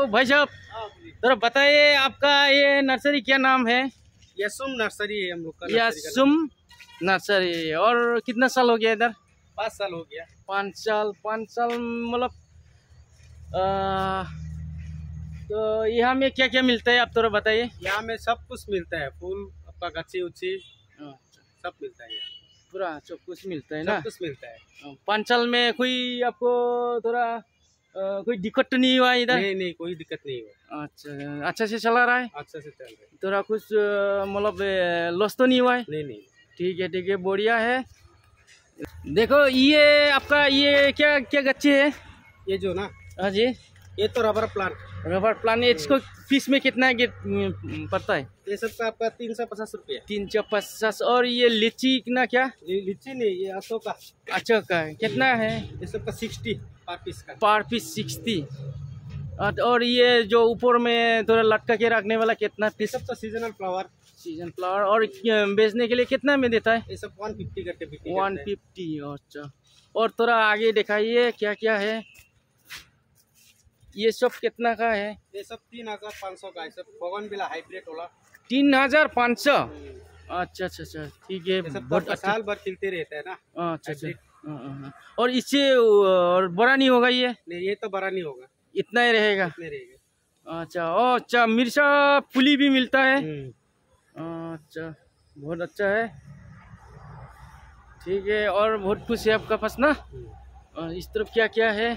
भाई साहब, जरा बताइए आपका ये नर्सरी क्या नाम है? यसुम नर्सरी है हम लोग का। यसुम नर्सरी। और कितना साल हो गया इधर? 5 साल हो गया। 5 साल मतलब तो यहाँ में क्या क्या मिलता है आप थोड़ा बताइए। यहाँ में सब कुछ मिलता है, फूल आपका गच्ची उच्ची सब मिलता है यहाँ। पूरा सब कुछ मिलता है ना? सब कुछ मिलता है। 5 साल में कोई आपको थोड़ा कोई दिक्कत तो नहीं हुआ इधर? नहीं नहीं, कोई दिक्कत नहीं हुआ। अच्छा, अच्छा से चला रहा है? अच्छा से चल रहा है। थोड़ा कुछ मतलब लॉस तो नहीं हुआ है? नहीं नहीं। ठीक है, बढ़िया है। देखो ये आपका ये क्या क्या गच्ची है? ये जो ना, हाँ जी, ये तो रबर प्लांट। Rubber plant. इसको फीस में कितना पड़ता है? ये सब का आपका 350 रुपया। 350। और ये लीची कितना क्या? लीची नहीं, ये अशोक का। अच्छा का कितना है? ये सब का 60 पर पीस का। पर पीस 60। और ये जो ऊपर में थोड़ा लटका के रखने वाला कितना पीस? सब तो सीजनल फ्लावर। Season flower. और बेचने के लिए कितना में देता है? ये सब 150 करके बिक्री 150। अच्छा, और थोड़ा आगे दिखाइए क्या क्या है। ये सब कितना का है? ये सब 3500 का है। सब बोगनविला हाइब्रिड वाला। 3500। अच्छा, ठीक है। बहुत अच्छा, साल भर खिलते रहता है ना। अच्छा। और इससे और बड़ा नहीं होगा ये? नहीं, ये तो बड़ा नहीं होगा, इतना ही रहेगा। इतने रहेगा। अच्छा, मिर्चा पुली भी मिलता है? अच्छा, बहुत अच्छा है। ठीक है, और बहुत कुछ है आपका पास ना? इस तरफ क्या क्या है?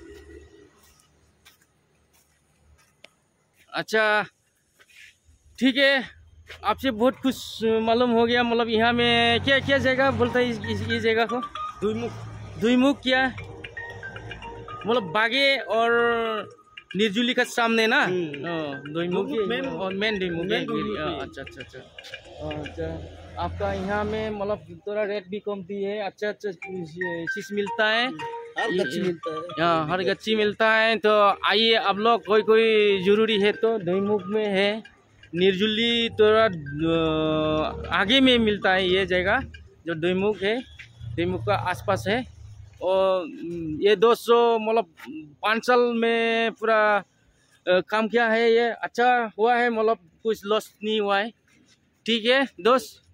अच्छा, ठीक है, आपसे बहुत कुछ मालूम हो गया। मतलब यहाँ में क्या क्या जगह बोलता है ये जगह को? दुईमुख क्या मतलब बागे और निर्जुली का सामने ना? दुईमुख और मेन दुईमुख। अच्छा, आपका यहाँ में मतलब थोड़ा रेट भी कमती है। अच्छा चीज मिलता है, हर गच्ची मिलता है। हाँ, हर गच्ची मिलता है। तो आइए आप लोग, कोई जरूरी है तो दुईमुख में है। निर्जुली थोड़ा आगे में मिलता है ये जगह जो दुईमुख है, दुईमुख का आसपास है। और ये 200 मतलब 5 साल में पूरा काम किया है। ये अच्छा हुआ है, मतलब कुछ लॉस नहीं हुआ है। ठीक है दोस्त।